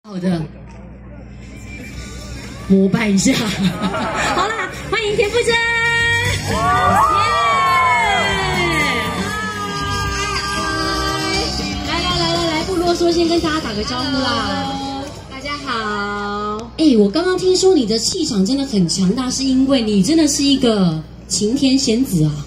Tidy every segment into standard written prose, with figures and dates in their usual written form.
好的，膜拜一下。好啦，欢迎田馥甄。来，不啰嗦，先跟大家打个招呼啦。大家好。我刚刚听说你的气场真的很强大，是因为你真的是一个晴天仙子啊。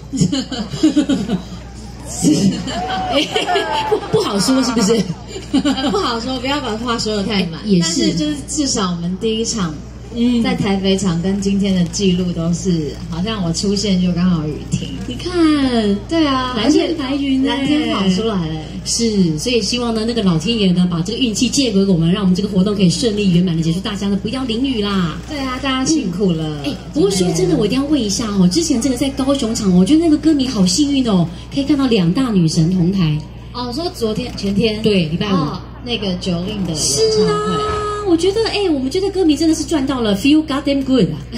不好说是不是？ 不好说，不要把话说得太满。 也是， 但是就是至少我们第一场，在台北场跟今天的记录都是，好像我出现就刚好雨停。 你看， 对啊， 蓝天白云， 蓝天跑出来了。 是，所以希望呢，那个老天爷呢，把这个运气借给我们，让我们这个活动可以顺利圆满的结束。大家呢不要淋雨啦。 对啊，大家辛苦了。 不过说真的，我一定要问一下哦，之前这个在高雄场，我觉得那个歌迷好幸运哦，可以看到2大女神同台。 哦，说昨天、前天， 对，礼拜5， 那个9令的演是唱会。 啊，我觉得我们觉得歌迷真的是赚到了 ，feel goddamn good 啊。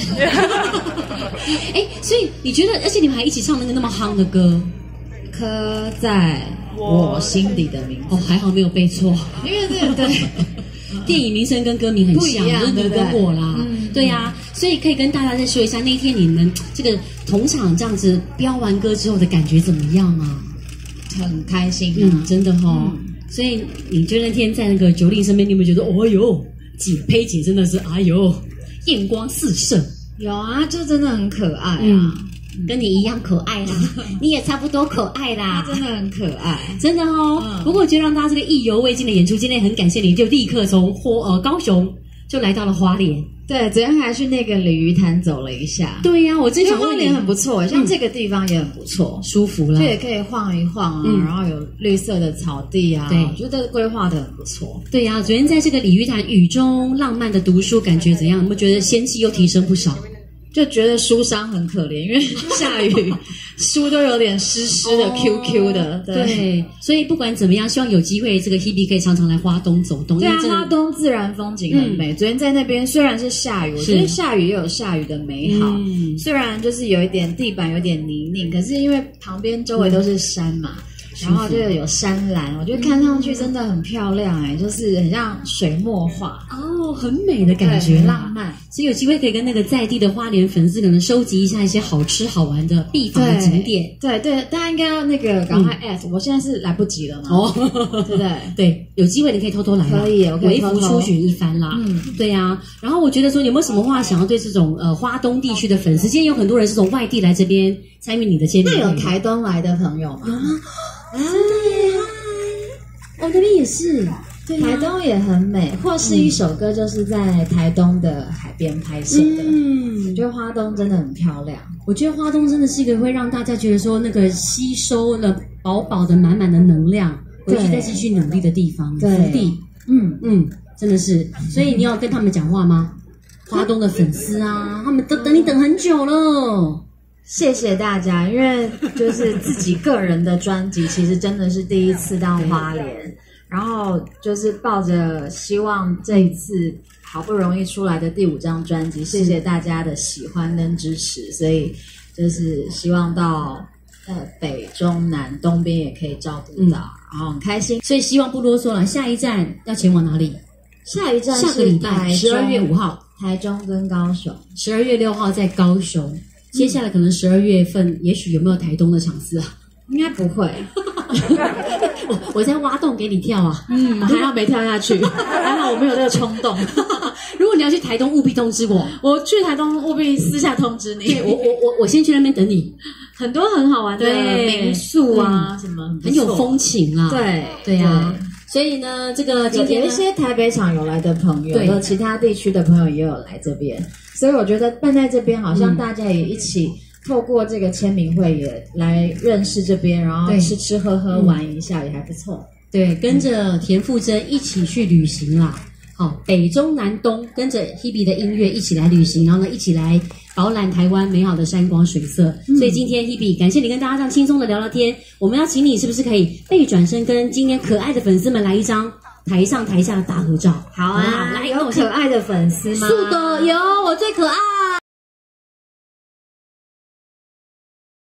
所以你觉得，而且你们还一起唱那个那么夯的歌， 刻在我心底的名字。 哦，还好没有背错， 因为这个对电影名声跟歌迷很像，就是你跟我啦。对呀，所以可以跟大家再说一下，那一天你们这个同场这样子飙完歌之后的感觉怎么样啊？ 很开心真的所以你觉得那天在那个9令身边，你有没有觉得，哦呦，佩姐真的是，哎呦，艳光四射？ 有啊，就真的很可爱啊。 跟你一样可爱啦，你也差不多可爱啦， 他真的很可爱， 真的不过我觉得让大家这个意犹未尽的演出，今天很感谢你，就立刻从高雄就来到了花莲。 对，昨天还去那个鲤鱼潭走了一下。 对呀，我真想问你， 花莲很不错，像这个地方也很不错， 舒服了， 这也可以晃一晃啊，然后有绿色的草地啊， 对， 我觉得规划的很不错。 对呀，昨天在这个鲤鱼潭雨中浪漫的读书，感觉怎样？有没有觉得仙气又提升不少？ 就觉得书商很可怜，因为下雨，书都有点湿湿的、QQ 的。 对，所以不管怎么样，希望有机会这个 Hebe 可以常常来花东走动。 对啊，花东自然风景很美。昨天在那边虽然是下雨，我觉得下雨也有下雨的美好。虽然就是有一点地板有点泥泞，可是因为旁边周围都是山嘛。然后就有山岚，我觉得看上去真的很漂亮就是很像水墨画很美的感觉， 浪漫。 所以有机会可以跟那个在地的花莲粉丝可能收集一下一些好吃好玩的必访的景点。 对，大家应该要那个赶快 at，我现在是来不及了嘛。对不对？ 对，有机会你可以偷偷来啦， 可以，我可以微服出巡一番啦。对呀。然后我觉得说，有没有什么话想要对这种花东地区的粉丝？今天有很多人是从外地来这边参与你的签名会。 那有台东来的朋友吗？ 有吗？真的耶！那边也是， 对，台东也很美，或是一首歌就是在台东的海边拍摄的。我觉得花东真的很漂亮。 我觉得花东真的是一个会让大家觉得说那个吸收了饱饱的满满的能量，回去再继续努力的地方，福地。真的是。所以你要跟他们讲话吗？花东的粉丝啊，他们都等你等很久了。 谢谢大家，因为就是自己个人的专辑，其实真的是第一次到花莲，然后就是抱着希望这一次好不容易出来的第5张专辑，谢谢大家的喜欢跟支持，所以就是希望到北中南东边也可以照顾到，然后很开心。 所以希望不啰嗦了，下一站要前往哪里？ 下一站是下个礼拜12月5号， 台中跟高雄 ，12月6号在高雄。接下来可能12月份，也许有没有台东的场次啊？ 应该不会。 我在挖洞给你跳啊！ 还好没跳下去，还好我没有这个冲动。 如果你要去台东，务必通知我。 我去台东务必私下通知你。 对，我先去那边等你。 很多很好玩的民宿啊，什么很有风情啊。对啊。所以呢，这个今天有一些台北场有来的朋友，有其他地区的朋友也有来这边，所以我觉得办在这边，好像大家也一起透过这个签名会也来认识这边，然后吃吃喝喝玩一下也还不错。对， 跟着田馥甄一起去旅行啦。好，北中南东跟着 Hebe 的音乐一起来旅行，然后呢一起来饱览台湾美好的山光水色。所以今天 Hebe 感谢你跟大家这样轻松的聊聊天，我们要请你是不是可以背转身跟今天可爱的粉丝们来一张台上台下的大合照？ 好啊， 来， 有可爱的粉丝吗？ 是的，有，我最可爱。